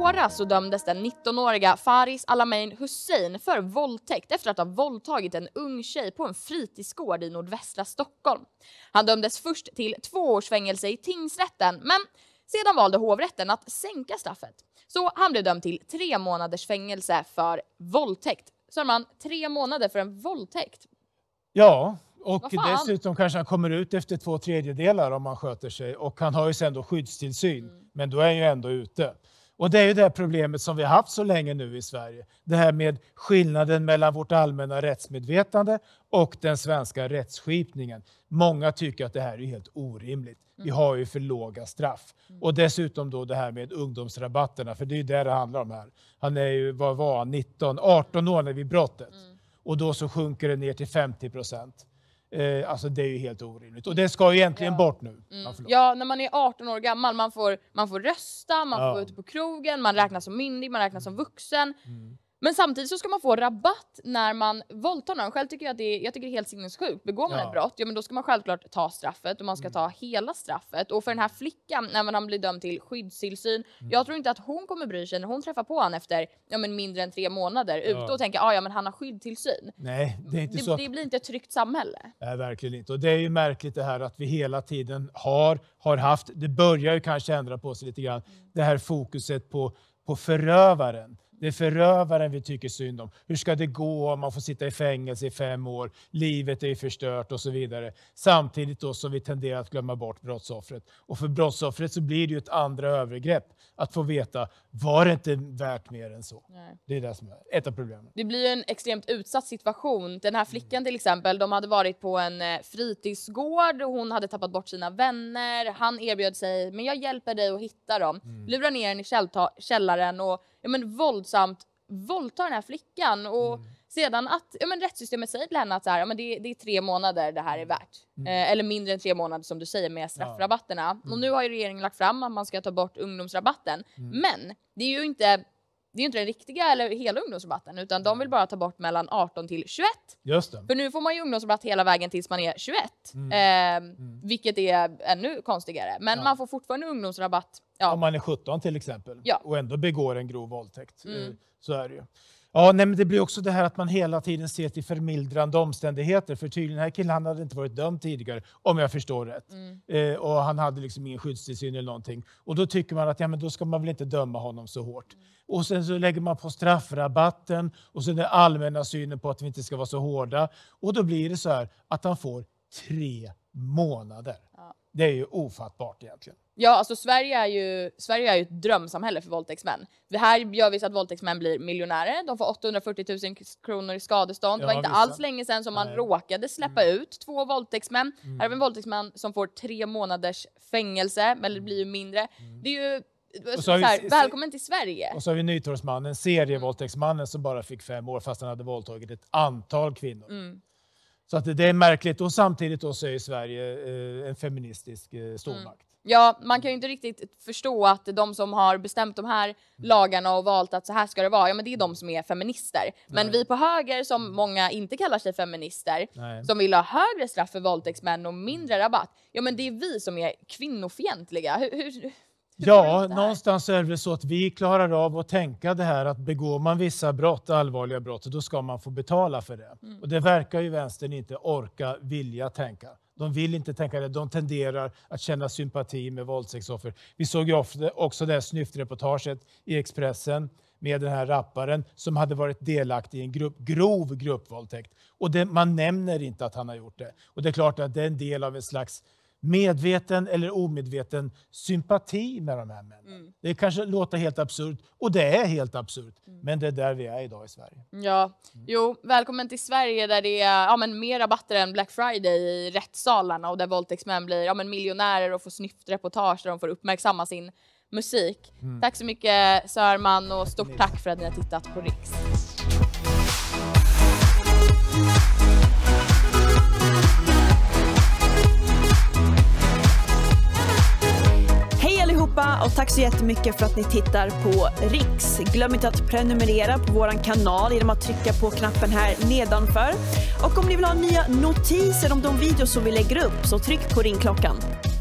våras så dömdes den 19-åriga Faris Alamein Hussein för våldtäkt efter att ha våldtagit en ung tjej på en fritidsgård i nordvästra Stockholm. Han dömdes först till 2 års fängelse i tingsrätten, men sedan valde hovrätten att sänka straffet. Så han blev dömd till 3 månaders fängelse för våldtäkt. Så man 3 månader för en våldtäkt? Ja, och dessutom kanske han kommer ut efter 2/3 om man sköter sig. Och han har ju sen då skyddstillsyn, men då är han ju ändå ute. Och det är ju det problemet som vi har haft så länge nu i Sverige. Det här med skillnaden mellan vårt allmänna rättsmedvetande och den svenska rättsskipningen. Många tycker att det här är helt orimligt. Vi har ju för låga straff. Och dessutom då det här med ungdomsrabatterna, för det är ju det handlar om här. Han är ju, vad var han, 18 år när vid brottet. Och då så sjunker det ner till 50%. Alltså det är ju helt orimligt. Och det ska ju egentligen bort nu. Ja, när man är 18 år gammal, man får rösta, man får gå ut på krogen, man räknas som myndig, man räknas som vuxen. Men samtidigt så ska man få rabatt när man våldtar någon. Själv tycker jag att jag tycker det är helt sinnessjukt. Begår man ett brott, ja men då ska man självklart ta straffet och man ska ta hela straffet. Och för den här flickan, när han blir dömd till skyddstillsyn, jag tror inte att hon kommer bry sig när hon träffar på han efter mindre än 3 månader ute och tänker, ja men han har skyddstillsyn. Nej, det är inte så. Det blir inte ett tryggt samhälle. Nej, verkligen inte. Och det är ju märkligt det här att vi hela tiden har haft, det börjar ju kanske ändra på sig lite grann, det här fokuset på förövaren. Det är förövaren vi tycker synd om. Hur ska det gå om man får sitta i fängelse i 5 år? Livet är förstört och så vidare. Samtidigt då som vi tenderar att glömma bort brottsoffret. Och för brottsoffret så blir det ju ett andra övergrepp. Att få veta, var det inte värt mer än så? Nej. Det är det som är ett av problemen. Det blir ju en extremt utsatt situation. Den här flickan till exempel, de hade varit på en fritidsgård och hon hade tappat bort sina vänner. Han erbjöd sig, men jag hjälper dig att hitta dem. Lurar ner henne i källaren och våldsamt våldtar den här flickan. Och sedan att rättssystemet säger till henne att så här, det är 3 månader det här är värt. Eller mindre än 3 månader som du säger med straffrabatterna. Och nu har ju regeringen lagt fram att man ska ta bort ungdomsrabatten. Men det är ju inte den riktiga eller hela ungdomsrabatten, utan de vill bara ta bort mellan 18 till 21. Just det. För nu får man ju ungdomsrabatt hela vägen tills man är 21. Vilket är ännu konstigare. Men man får fortfarande ungdomsrabatt. Ja. Om man är 17 till exempel och ändå begår en grov våldtäkt. Så är det ju. Ja, nej, men det blir också det här att man hela tiden ser till förmildrande omständigheter. För tydligen den här killen hade inte varit dömd tidigare, om jag förstår rätt. Och han hade liksom ingen skyddstillsyn eller någonting. Och då tycker man att men då ska man väl inte döma honom så hårt. Och sen så lägger man på straffrabatten och sen den allmänna synen på att vi inte ska vara så hårda. Och då blir det så här att han får 3 månader. Ja. Det är ju ofattbart egentligen. Ja, alltså Sverige är ju ett drömsamhälle för våldtäktsmän. Det här gör vi så att våldtäktsmän blir miljonärer. De får 840 000 kronor i skadestånd. Det var inte alls länge sedan som man råkade släppa ut 2 våldtäktsmän. Här har vi en våldtäktsman som får 3 månaders fängelse, men det blir ju mindre. Det är ju välkommen till Sverige. Och så har vi Nytorgsmannen, serievåldtäktsmannen som bara fick 5 år fast han hade våldtagit ett antal kvinnor. Så att det är märkligt. Och samtidigt då så är Sverige en feministisk stormakt. Ja, man kan ju inte riktigt förstå att de som har bestämt de här lagarna och valt att så här ska det vara, men det är de som är feminister. Men vi på höger, som många inte kallar sig feminister, som vill ha högre straff för våldtäktsmän och mindre rabatt, men det är vi som är kvinnofientliga. Ja, någonstans är det så att vi klarar av att tänka det här att begår man vissa brott, allvarliga brott, då ska man få betala för det. Och det verkar ju vänstern inte vilja tänka. De vill inte tänka det. De tenderar att känna sympati med våldtäktsoffer. Vi såg ju också det här snyftreportaget i Expressen med den här rapparen som hade varit delaktig i en grov gruppvåldtäkt. Och man nämner inte att han har gjort det. Och det är klart att det är en del av en slags medveten eller omedveten sympati med de här männen. Det kanske låter helt absurt, och det är helt absurt. Men det är där vi är idag i Sverige. Ja, välkommen till Sverige där det är mer rabatter än Black Friday i rättssalarna och där våldtäktsmän blir miljonärer och får snyftreportage där de får uppmärksamma sin musik. Tack så mycket Sörman och stort tack för att ni har tittat på Riks. Och tack så jättemycket för att ni tittar på Riks. Glöm inte att prenumerera på våran kanal genom att trycka på knappen här nedanför. Och om ni vill ha nya notiser om de videos som vi lägger upp, så tryck på ringklockan.